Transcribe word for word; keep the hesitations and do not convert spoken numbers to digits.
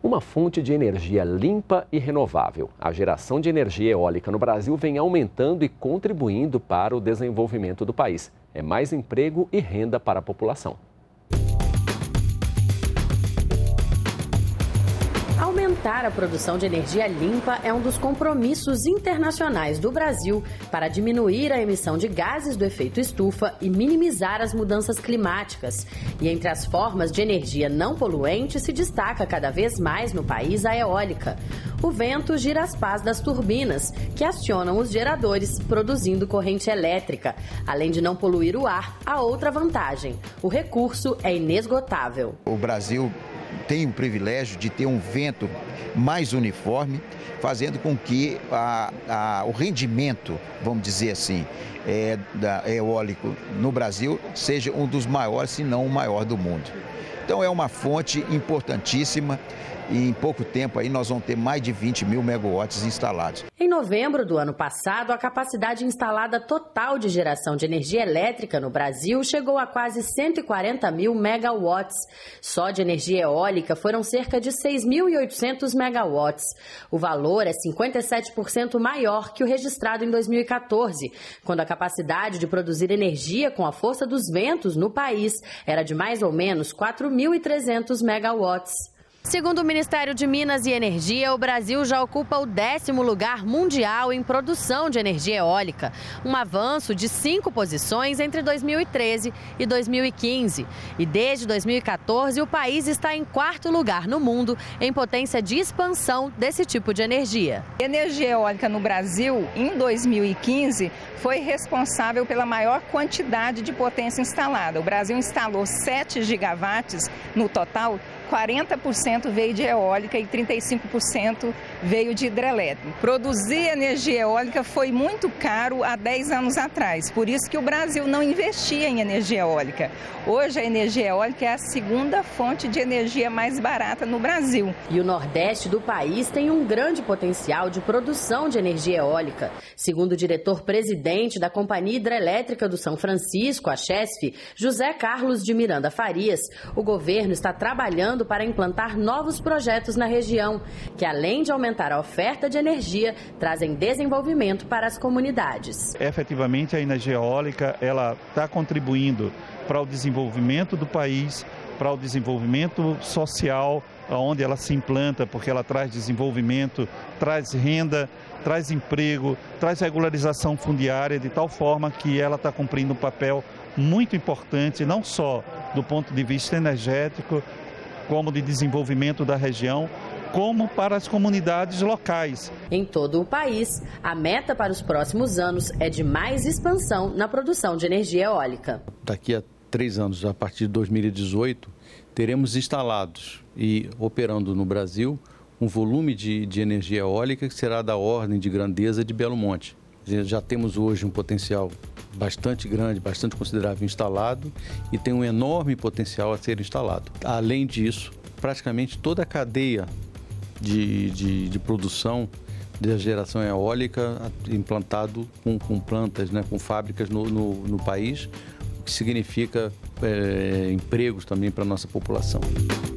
uma fonte de energia limpa e renovável. A geração de energia eólica no Brasil vem aumentando e contribuindo para o desenvolvimento do país. É mais emprego e renda para a população. Aumentar a produção de energia limpa é um dos compromissos internacionais do Brasil para diminuir a emissão de gases do efeito estufa e minimizar as mudanças climáticas. E entre as formas de energia não poluente se destaca cada vez mais no país a eólica. O vento gira as pás das turbinas, que acionam os geradores, produzindo corrente elétrica. Além de não poluir o ar, há outra vantagem: o recurso é inesgotável. O Brasil tem o privilégio de ter um vento mais uniforme, fazendo com que a, a, o rendimento, vamos dizer assim, é, da, eólico no Brasil seja um dos maiores, se não o maior do mundo. Então é uma fonte importantíssima e em pouco tempo aí nós vamos ter mais de vinte mil megawatts instalados. Em novembro do ano passado, a capacidade instalada total de geração de energia elétrica no Brasil chegou a quase cento e quarenta mil megawatts. Só de energia eólica foram cerca de seis mil e oitocentos megawatts. O valor é cinquenta e sete por cento maior que o registrado em dois mil e quatorze, quando a capacidade de produzir energia com a força dos ventos no país era de mais ou menos quatro mil e trezentos megawatts. Segundo o Ministério de Minas e Energia, o Brasil já ocupa o décimo lugar mundial em produção de energia eólica, um avanço de cinco posições entre dois mil e treze e dois mil e quinze. E desde dois mil e quatorze, o país está em quarto lugar no mundo em potência de expansão desse tipo de energia. A energia eólica no Brasil, em dois mil e quinze, foi responsável pela maior quantidade de potência instalada. O Brasil instalou sete gigawatts no total. quarenta por cento veio de eólica e trinta e cinco por cento veio de hidrelétrica. Produzir energia eólica foi muito caro há dez anos atrás, por isso que o Brasil não investia em energia eólica. Hoje a energia eólica é a segunda fonte de energia mais barata no Brasil. E o Nordeste do país tem um grande potencial de produção de energia eólica. Segundo o diretor-presidente da Companhia Hidrelétrica do São Francisco, a Chesf, José Carlos de Miranda Farias, o governo está trabalhando para implantar novos projetos na região, que além de aumentar a oferta de energia, trazem desenvolvimento para as comunidades. Efetivamente, a energia eólica ela está contribuindo para o desenvolvimento do país, para o desenvolvimento social, onde ela se implanta, porque ela traz desenvolvimento, traz renda, traz emprego, traz regularização fundiária, de tal forma que ela está cumprindo um papel muito importante, não só do ponto de vista energético, como de desenvolvimento da região, como para as comunidades locais. Em todo o país, a meta para os próximos anos é de mais expansão na produção de energia eólica. Daqui a três anos, a partir de dois mil e dezoito, teremos instalados e operando no Brasil um volume de, de energia eólica que será da ordem de grandeza de Belo Monte. Já temos hoje um potencial bastante grande, bastante considerável instalado e tem um enorme potencial a ser instalado. Além disso, praticamente toda a cadeia de, de, de produção da geração eólica implantado com, com plantas, né, com fábricas no, no, no país, o que significa é, empregos também para a nossa população.